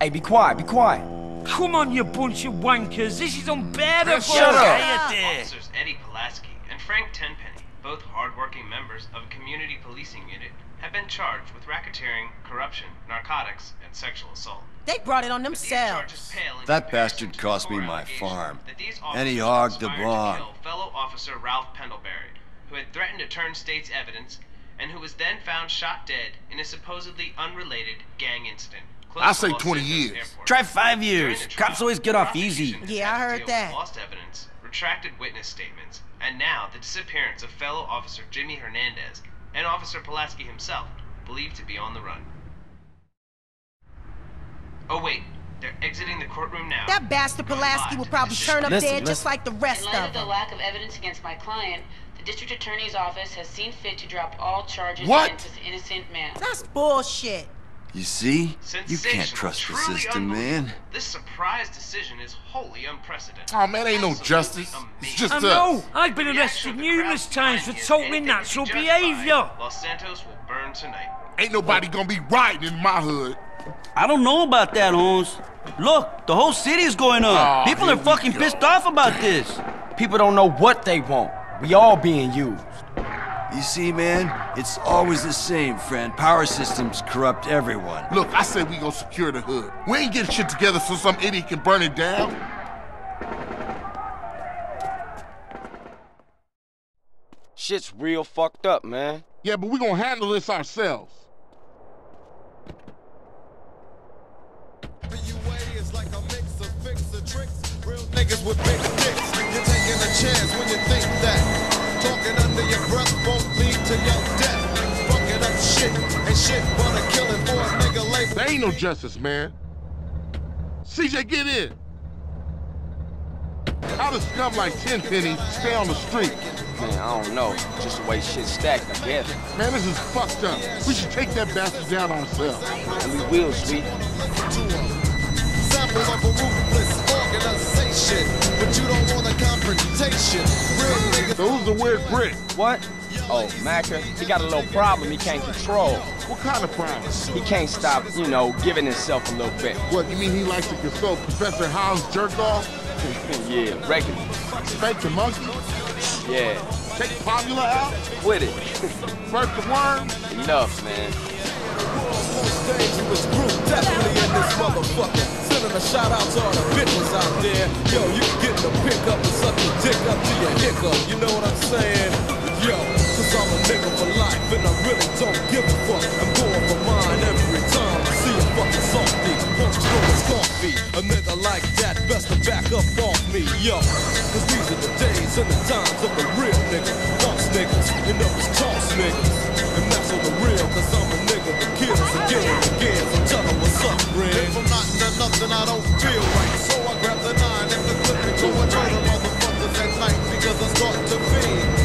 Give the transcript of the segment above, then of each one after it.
Hey, be quiet, be quiet. Come on, you bunch of wankers. This is unbearable. Shut up. Officers Eddie Pulaski and Frank Tenpenny, both hard-working members of a community policing unit, have been charged with racketeering, corruption, narcotics, and sexual assault. They brought it on themselves. That bastard cost me my farm. And he hogged the barn. Fellow officer Ralph Pendlebury, who had threatened to turn state's evidence, and who was then found shot dead in a supposedly unrelated gang incident. I say 20 years. Try 5 years. Cops always get off easy. Yeah, I heard that. Lost evidence, retracted witness statements, and now the disappearance of fellow officer Jimmy Hernandez and Officer Pulaski himself, believed to be on the run. Oh wait, they're exiting the courtroom now. That bastard Pulaski will probably turn up dead just like the rest of them. In light of the lack of evidence against my client, the district attorney's office has seen fit to drop all charges against this innocent man. That's bullshit. You see? You can't trust the system, man. This surprise decision is wholly unprecedented. Oh, man, ain't no justice. It's just I us. know. I've been arrested numerous times for totally natural behavior. Los Santos will burn tonight. Ain't nobody gonna be riding in my hood. I don't know about that, Holmes. Look, the whole city is going up. People are fucking pissed off about this. People don't know what they want. We all being used. You see, man? It's always the same, friend. Power systems corrupt everyone. Look, I say we gonna secure the hood. We ain't getting shit together so some idiot can burn it down. Shit's real fucked up, man. Yeah, but we gonna handle this ourselves. Niggas with big dicks, you're taking a chance when you think that talking under your breath won't lead to your death. Fucking up shit and shit but a killing for a nigga label. There ain't no justice, man. CJ, get in. How does scum like Tenpenny stay on the street? Man, I don't know. Just the way shit's stacked, I guess. Man, this is fucked up. We should take that bastard down ourselves. And we will, sweet. Sample of a ruthless organization, but you don't want a confrontation. Real niggas. So who's the weird Brit? What? Oh, Macca, he got a little problem he can't control. What kind of problem? He can't stop, you know, giving himself a little bit. What, you mean he likes to consult Professor Hound's jerk off? Yeah, regularly. Spank the monkey? Yeah. Take Popula out? With it. Burst the worm? Enough, man. Most dangerous group, definitely in this motherfucker. Sending a shout out to all the bitches out there. Yo, you can get the pick up and suck your dick up to your hiccup. You know what I'm saying? Yo, cause I'm a nigga for life and I really don't give a fuck. I'm going for mine every time I see a fucking softy. Punch through his coffee. A nigga like that best to back up off me, yo. Cause these are the days and the times of the real niggas. Boss niggas, you know it's toss niggas. And that's on the real, cause I'm a nigga that kills again and again. So tell them what's up, Red. If I'm not into nothing, I don't feel right. So I grab the 9 and the clip and go and murder motherfuckers at night. Because I start to feed.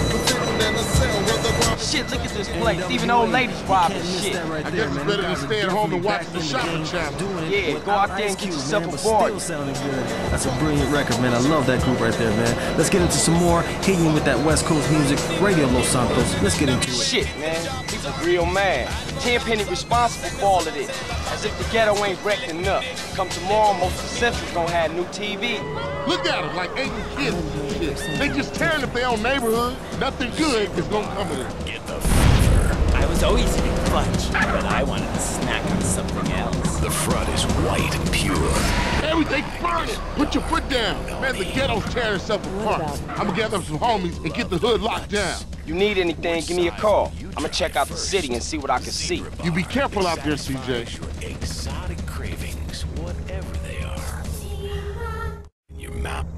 Shit, look at this place. Even old ladies robbing shit. I guess it's better than staying home and watching the shopping channel. Yeah, go out there and get yourself a board. That's a brilliant record, man. I love that group right there, man. Let's get into some more, hitting with that West Coast music, Radio Los Santos. Let's get into it. Shit, man. He's a real man. Tenpenny responsible for all of this. As if the ghetto ain't wrecked enough. Come tomorrow, most of the Central's gonna have new TV. Look at them, like angry kids and shit. They just tearing up their own neighborhood. Nothing good is gonna come of it. Get the fever. I was always eating fudge, but I wanted to snack on something else. The front is white and pure. Everything burning. Put your foot down. Man, the ghetto's tearing itself apart. I'm gonna gather up some homies and get the hood locked down. You need anything, give me a call. I'm gonna check out the city and see what I can see. You be careful out there, CJ. Your exotic cravings, whatever they are. In your mouth.